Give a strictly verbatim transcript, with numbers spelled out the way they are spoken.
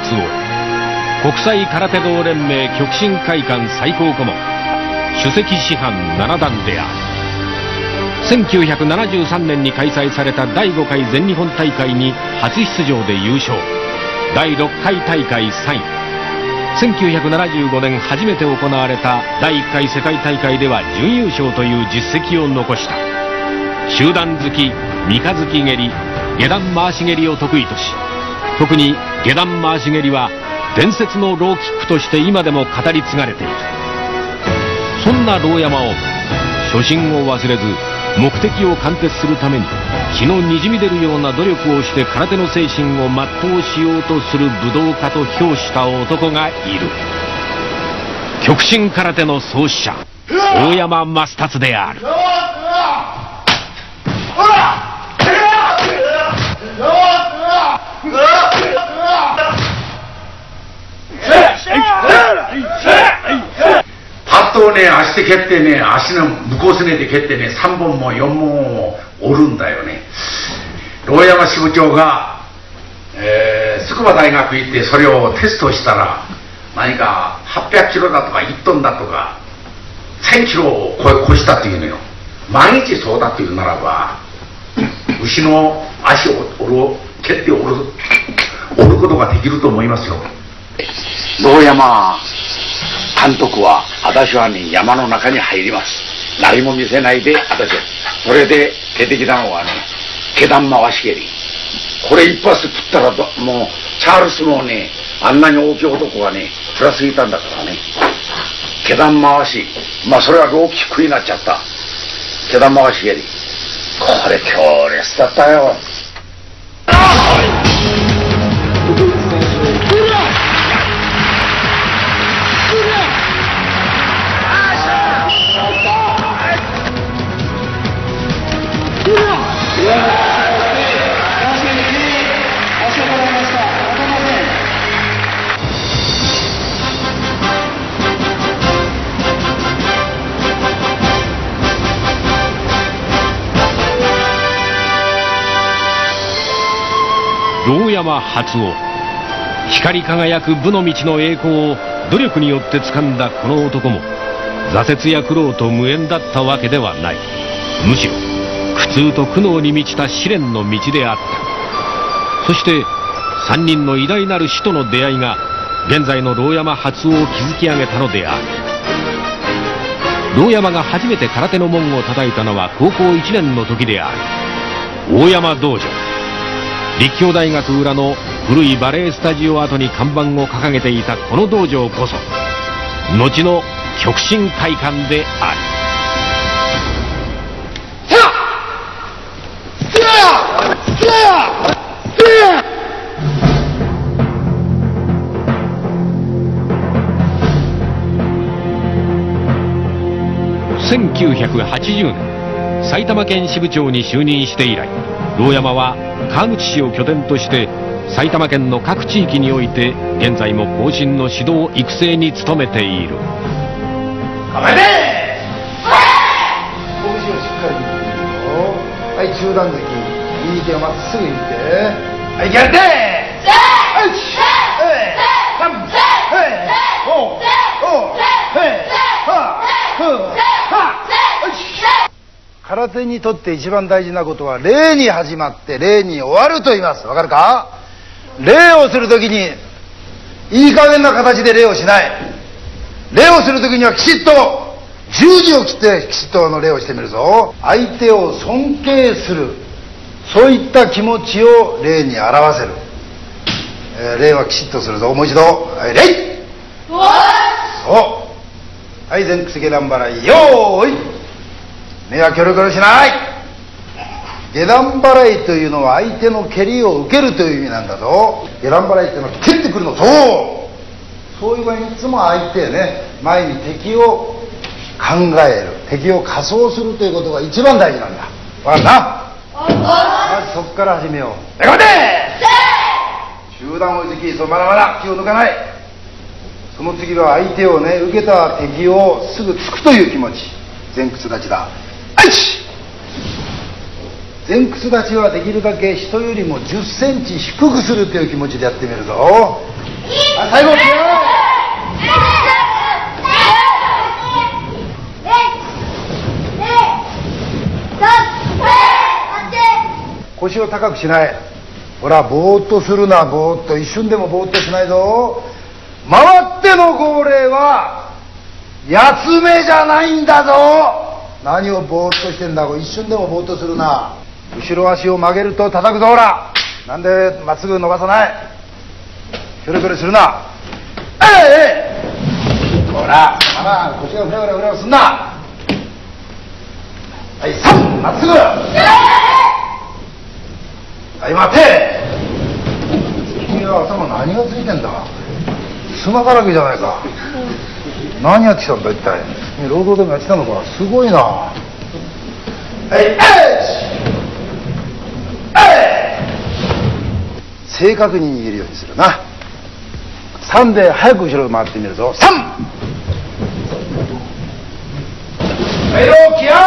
夫、国際空手道連盟極真会館最高顧問、首席師範七段である。せんきゅうひゃくななじゅうさんねんに開催されただいごかい全日本大会に初出場で優勝。だいろっかい大会さんい。せんきゅうひゃくななじゅうごねん初めて行われただいいっかい世界大会では準優勝という実績を残した。集団突き、三日月蹴り、下段回し蹴りを得意とし、特に下段回し蹴りは伝説のローキックとして今でも語り継がれている。そんな牢山を初心を忘れず目的を貫徹するために血のにじみ出るような努力をして空手の精神を全うしようとする武道家と評した男がいる。極真空手の創始者、大山益達である。 パッとね、足で蹴ってね、足の向こうすねで蹴ってね、さんぼんもよんぼんも折るんだよね。牢山支部長が、えー、筑波大学行ってそれをテストしたら、何かはっぴゃくキロだとかいちトンだとかせんキロを超えしたっていうのよ。毎日そうだっていうならば、牛の足を折る、蹴って折る、折ることができると思いますよ。 牢山監督は私はね、山の中に入ります。何も見せないで私はそれで出てきたのはね、下段回し蹴り。これ一発食ったらもうチャールスもね、あんなに大きい男がねプラスいたんだからね。下段回し、まあそれはローキックになっちゃった。下段回し蹴り、これ強烈だったよ。 牢山初夫、光り輝く武の道の栄光を努力によって掴んだこの男も挫折や苦労と無縁だったわけではない。むしろ苦痛と苦悩に満ちた試練の道であった。そして三人の偉大なる師との出会いが現在の牢山初夫を築き上げたのである。牢山が初めて空手の門を叩いたのは高校いちねんの時である。大山道場、立教大学裏の古いバレエスタジオ跡に看板を掲げていたこの道場こそ後の極真会館である。せんきゅうひゃくはちじゅうねん、埼玉県支部長に就任して以来、牢山は川口市を拠点として埼玉県の各地域において現在も後進の指導育成に努めている。 構えて、拳をしっかり握ってみるよ。はい、中段突き、右手をまっすぐ握って、はい、やって空手にとって一番大事なことは礼に始まって礼に終わると言います。わかるか？礼をするときにいい加減な形で礼をしない。礼をするときにはきちっと十字を切ってきちっとの礼をしてみるぞ。相手を尊敬する、そういった気持ちを礼に表せる。えー、礼はきちっとするぞ。もう一度、はい、礼。そう。はい、前屈下段払い、よーい。目はキョロキョロしない。下段払いというのは相手の蹴りを受けるという意味なんだぞ。下段払いっていうのは蹴ってくるの。そうそういう場合にいつも相手ね、前に敵を考える、敵を仮想するということが一番大事なんだ。わかるな？まずそこから始めよう。頑張って中段追いつき、そうまだまだ気を抜かない。その次は相手をね、受けた敵をすぐ突くという気持ち。前屈立ちだ。前屈立ちはできるだけ人よりもじゅっセンチ低くするという気持ちでやってみるぞ。 あ、最後気合い。腰を高くしない。ほら、ぼーっとするな、ぼーっと。一瞬でもぼーっとしないぞ。回っての号令はやつ目じゃないんだぞ。何をぼーっとしてんだ。一瞬でもぼーっとするな。後ろ足を曲げると叩くぞ。ほら、なんでまっすぐ伸ばさない。ひょろひょろするな。ええええ、ほら、まだ腰がフラフラフラすんな。はい、さん、まっすぐ。はい、待て。君は頭何がついてんだ。砂だらけじゃないか。何やってきたんだ一体。労働でもやってたのか。すごいな。はい、えい正確に握るようにするな。さんで早く後ろ回ってみるぞ。さん。はい、気合い。